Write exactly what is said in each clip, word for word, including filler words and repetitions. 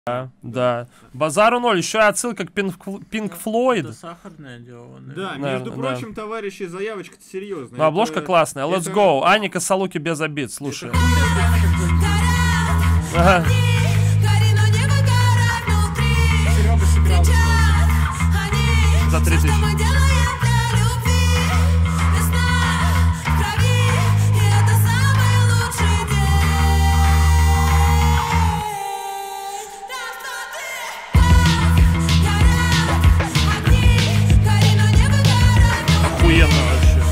Да, да. Базару ноль, еще и отсылка к Pink Floyd. Это сахарное дело. Да, Наверное, между да. прочим, товарищи, заявочка-то серьезная. Ну, обложка это... классная. Let's это... go. Аника Салуки без обид, слушай. Это... Ага. Серега сыграл. За три тысячи. Охуенно вообще.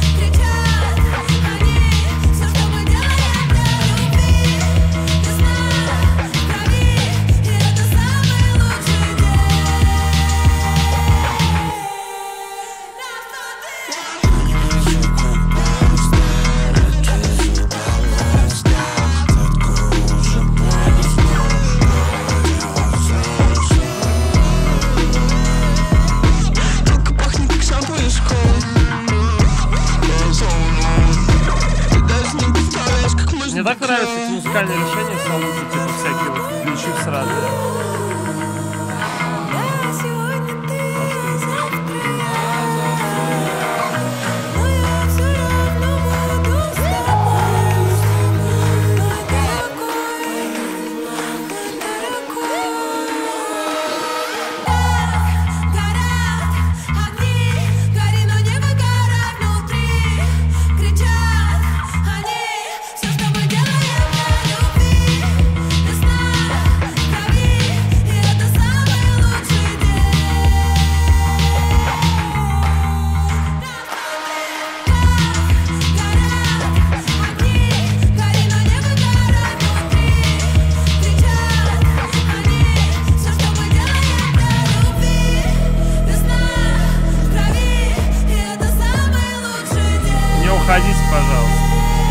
Мне так нравятся эти музыкальные решения, Салуки, типа всякие вот включив сразу. Уходите, пожалуйста.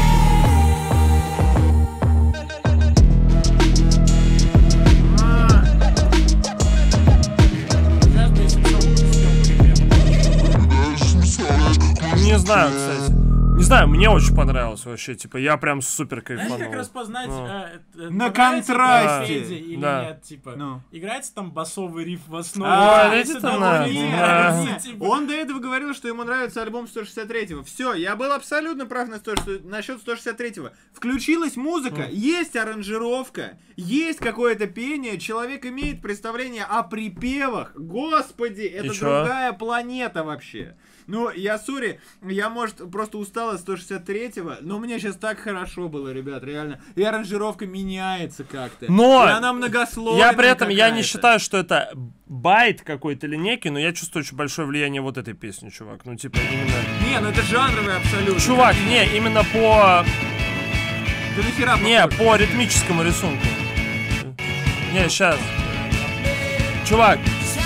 Не знаю, кстати. Не знаю, мне очень понравилось вообще. Типа, я прям супер кайфанул. Знаете, как распознать ну. э, э, на контрасте да. или да. нет, типа, ну. играется там басовый риф в основе. А, а, видите, там да, надо. нет, Да. нет, типа. Он до этого говорил, что ему нравится альбом сто шестьдесят третьего. Все, я был абсолютно прав на сто, что, насчет сто шестьдесят третьего. Включилась музыка, mm. есть аранжировка, есть какое-то пение, человек имеет представление о припевах. Господи, это другая планета вообще. Ну, я сори, я, может, просто устал от сто шестьдесят третьего, но мне сейчас так хорошо было, ребят, реально. И аранжировка меняется как-то. Но и она многослойная. Я при этом, я не считаю, что это байт какой-то или некий, но я чувствую очень большое влияние вот этой песни, чувак. Ну, типа, именно... Не, ну это жанровый абсолютно. Чувак, не, именно по... Да нахера Не, по ритмическому рисунку. Не, сейчас. Чувак.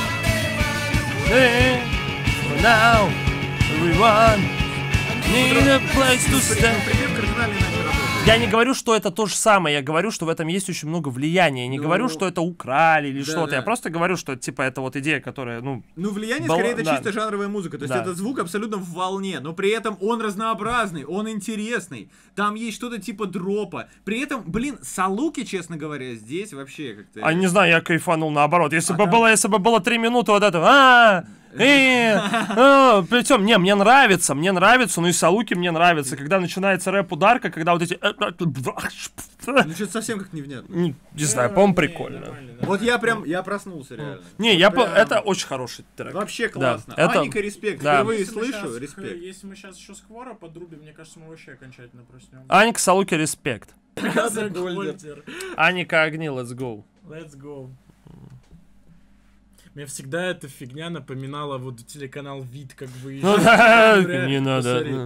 Now, everyone need a place to stand. Я не говорю, что это то же самое, я говорю, что в этом есть очень много влияния. Я не ну, говорю, что это украли или да, что-то. Да. Я просто говорю, что типа это вот идея, которая, ну... Ну, влияние, бал... скорее, это да. чисто жанровая музыка. То есть да. это звук абсолютно в волне, но при этом он разнообразный, он интересный. Там есть что-то типа дропа. При этом, блин, Салуки, честно говоря, здесь вообще как-то... А не знаю, я кайфанул наоборот. Если а бы там... было, если бы было три минуты вот этого... А Причем, не, мне нравится, мне нравится, ну и Салуки мне нравится. Когда начинается рэп-ударка, когда вот эти... Ну, что-то совсем как невнятно. Не, не знаю, по-моему, прикольно. Вот я прям, я проснулся реально. Не, я по... это очень хороший трек. Вообще классно. Да, это... Аника, респект. Да. Впервые если слышу, сейчас, респект. Если мы сейчас еще Сквора подрубим, мне кажется, мы вообще окончательно проснем. Аника, Салуки, респект. Гольдер. Аника, огни, let's go. Let's go. Мне всегда эта фигня напоминала вот телеканал Вид, как бы... Ну да, не надо.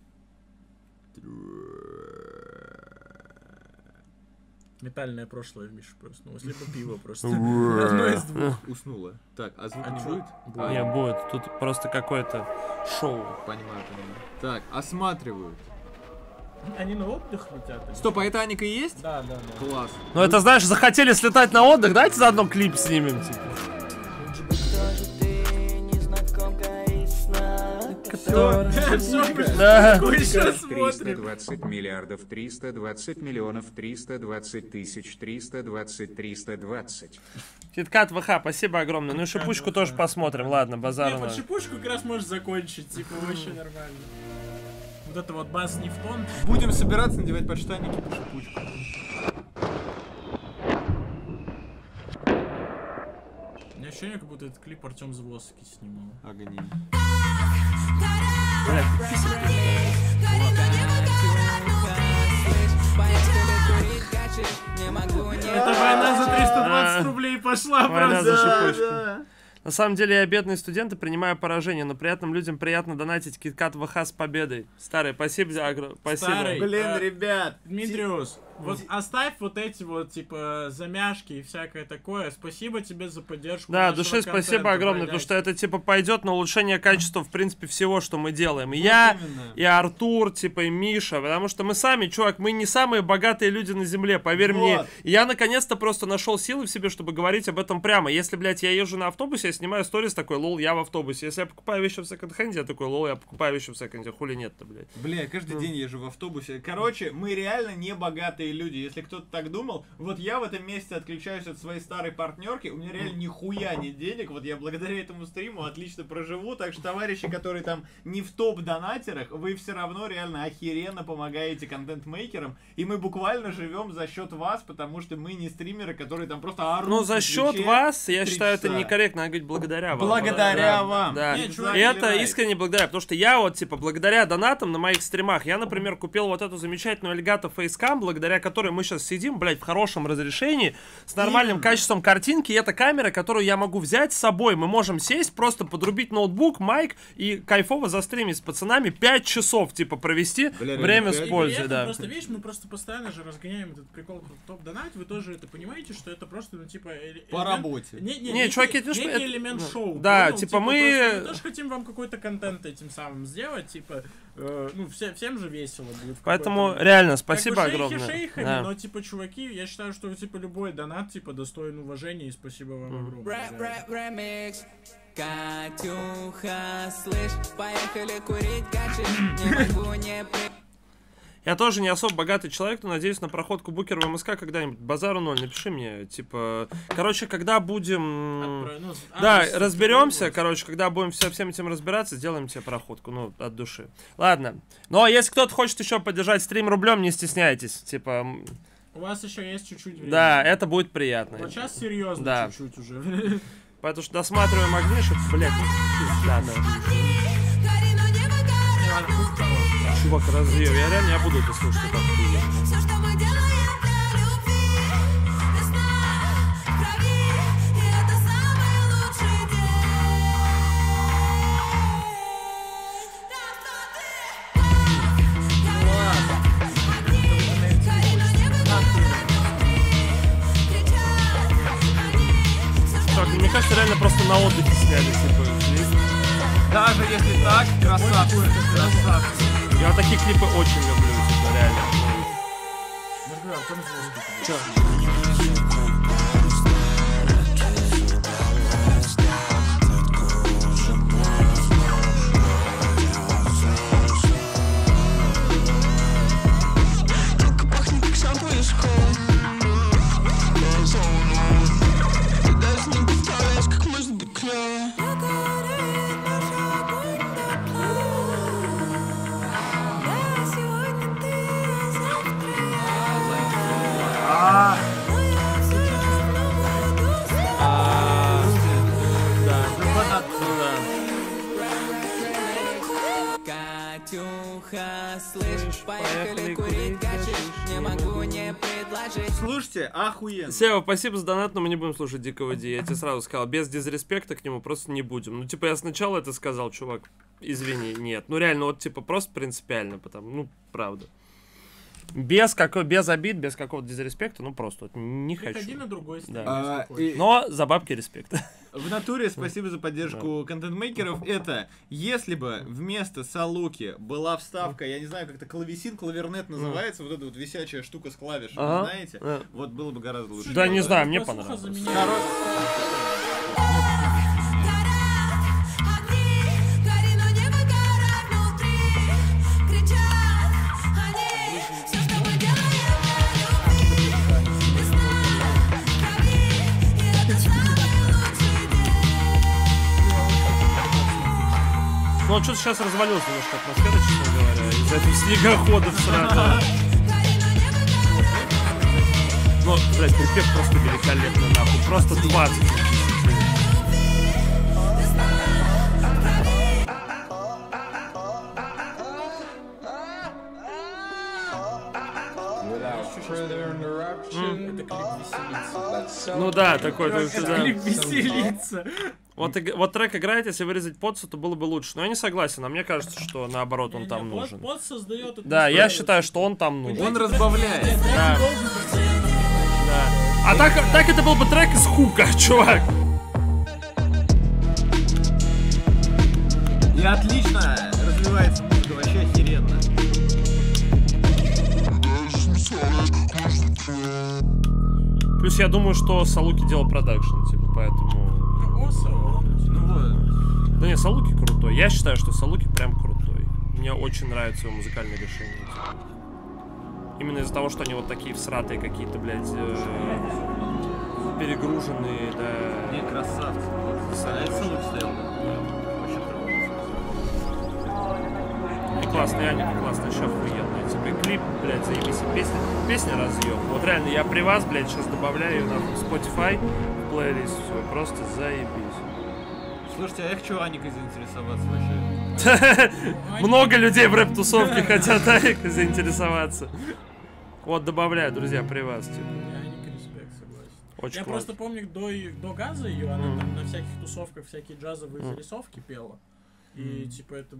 Метальное прошлое в Мишу проснулось, либо пиво просто. Одно из двух. Уснула. Так, а звук не будет? Не будет, тут просто какое-то шоу. Понимаю, понимаю. Так, осматривают. Они на отдых летят. Стоп, а это Аника и есть? Да, да, да. Класс. Ну это, знаешь, захотели слетать на отдых, давайте заодно клип снимем, типа. Все. Да. триста двадцать миллиардов, триста двадцать миллионов, триста двадцать тысяч, триста двадцать, триста двадцать. Киткат ВХ, спасибо огромное. Ну и шипучку тоже посмотрим. Ладно, базар. Не, под шипучку как раз можешь закончить, типа, вообще нормально. Вот это вот бас не в тон. Будем собираться надевать подштанники по шипучку. У меня ощущение, как будто этот клип Артем Звоски снимал. Огни. Это война за триста двадцать рублей пошла Война за просто. шипучку. На самом деле я бедный студент и принимаю поражение, но приятным людям приятно донатить Киткат ВХ с победой. Старый, спасибо за агро. Спасибо. Старый. Блин, А, ребят. Дмитриус, вот оставь вот эти вот, типа, замяшки и всякое такое. Спасибо тебе за поддержку. Да, нашего души спасибо контента, огромное, блядь. потому что это, типа, пойдет на улучшение качества, в принципе, всего, что мы делаем. И я, именно. и Артур, типа, и Миша, потому что мы сами, чувак, мы не самые богатые люди на земле, поверь мне. Вот. И я, наконец-то, просто нашел силы в себе, чтобы говорить об этом прямо. Если, блядь, я езжу на автобусе, я снимаю сторис такой, лол, я в автобусе. Если я покупаю вещи в секонд-хенде, я такой, лол, я покупаю вещи в секонде, хули нет-то, блядь. Бля, я каждый день езжу в автобусе. Короче, мы реально не богатые люди. Если кто-то так думал, вот я в этом месяце отключаюсь от своей старой партнерки, у меня реально нихуя нет денег. Вот я благодаря этому стриму отлично проживу. Так что, товарищи, которые там не в топ-донатерах, вы все равно реально охеренно помогаете контент-мейкерам. И мы буквально живем за счет вас, потому что мы не стримеры, которые там просто орут. Ну, за на счет Твиче вас, я три считаю, это часа. некорректно, надо говорить благодаря вам. Благодаря Да, вам. Да. Не, чувак, И это Right. искренне благодаря, потому что я вот, типа, благодаря донатам на моих стримах, я, например, купил вот эту замечательную Elgato Facecam, благодаря которой мы сейчас сидим, блядь, в хорошем разрешении, с нормальным Именно. качеством картинки, и это камера, которую я могу взять с собой, мы можем сесть, просто подрубить ноутбук, майк и кайфово застримить с пацанами пять часов, типа, провести Бля, время реально, с И пользой, при этом да. просто, видишь, мы просто постоянно же разгоняем этот прикол топ-донат, вы тоже это понимаете, что это просто, ну, типа... э- По элемент- работе. Не, не, Не, некий- чуваки, это не что- некий это- элемент ну, шоу. да, понял? типа, мы- просто мы тоже хотим вам какой-то контент этим самым сделать, типа, э, ну, все, всем же весело будет. в Поэтому, какой-то момент. реально, спасибо Как бы шейхи огромное. шейхами, Да. но, типа, чуваки, я считаю, что, типа, любой донат, типа, достоин уважения, и спасибо вам огромное. за это. Ремикс. Катюха, слышь, поехали курить гачи. Не могу не при... Я тоже не особо богатый человек, но надеюсь на проходку букер в МСК когда-нибудь. Базару ноль, напиши мне, типа... Короче, когда будем... Отправ- ну, Да, адрес, разберемся, типа, короче, когда будем со всем этим разбираться, сделаем тебе проходку, ну, от души. Ладно. Ну, а если кто-то хочет еще поддержать стрим рублем, не стесняйтесь, типа... м, У вас еще есть чуть-чуть времени. Да, это будет приятно. Вот сейчас серьезно Да. чуть-чуть уже. Потому что досматриваем огни, чтобы, блядь, ну, да, да. Чувак, разъем, я реально не буду это слушать, это охуенно. Все, что мы делаем для любви, весна в крови, и это самый лучший день. Так что ты огни, гори на небо, внутри, кричат они. Все, что Так, мне кажется, реально просто на отдыхе сняли, типа, клип. Даже если так, красавцы, красавцы. Я вот такие клипы очень люблю, типа, реально. Я говорю, Артем Звоздный. Только пахнет как шампунь из школы. Ты даже не представляешь, как может быть клёво. горит наш огонь дотла. Да, сегодня ты, а завтра я. Но я все равно буду с тобой. Катюха, слышь, поехали курить гачи. Не могу не предложить. Слушайте, охуенно. Сева, спасибо за донат, но мы не будем слушать Дикого Ди. Я тебе сразу сказал, без дизреспекта к нему просто не будем. Ну, типа, я сначала это сказал, чувак, извини, нет. Ну, реально, вот, типа, просто принципиально, потому, ну, правда. Без, какой, без обид, без какого-то дизреспекта, ну, просто вот, не Приходи хочу. на другой стрим, А, если хочешь. и- Но за бабки респект. В натуре спасибо за поддержку контент-мейкеров. Это, если бы вместо Салуки была вставка, я не знаю, как-то клавесин, клавернет называется, вот эта вот висячая штука с клавишами, Ага. знаете? А. Вот было бы гораздо лучше. Да, не знаю, мне Послуха понравилось. заменяет. Огни, гори, но небо горят Ну, он что-то сейчас развалился немножко атмосфера, честно говоря, из-за этих снегоходов сразу. Ну, блядь, припев просто великолепный, нахуй. Просто двадцать. Ну да, такой, так, да. Клип веселиться. Вот, и- вот трек играет, если вырезать подсу, то было бы лучше. Но я не согласен, а мне кажется, что наоборот он там нужен. Под создает. Да, я считаю, что он там нужен. Он разбавляет. Да. Да. А так, так это был бы трек из хука, чувак. И отлично развивается музыка, вообще охеренно. Плюс я думаю, что Салуки делал продакшн, типа, поэтому... Ну вот. Да не, Салуки крутой. Я считаю, что Салуки прям крутой. Мне очень нравится его музыкальное решение. Типа. Именно из-за того, что они вот такие всратые какие-то, блядь, э, перегруженные, да. Не, красавцы. А это Салуки стоял, да? Вообще трогался. И классный Аник, и классный шеф, охуенный. Типа, и клип, блядь, заебись. И песня, песня разъем. Вот реально, я при вас, блядь, сейчас добавляю ее на Spotify в плейлист. Все, просто заебись. Слушайте, а я хочу Аникой заинтересоваться вообще. Много людей в рэп-тусовке хотят Аникой заинтересоваться. Вот, добавляю, друзья, при вас, типа. Я не респект, согласен. Очень Я классно. просто помню, до, и- до газа ее, она там на всяких тусовках всякие джазовые зарисовки пела. И типа это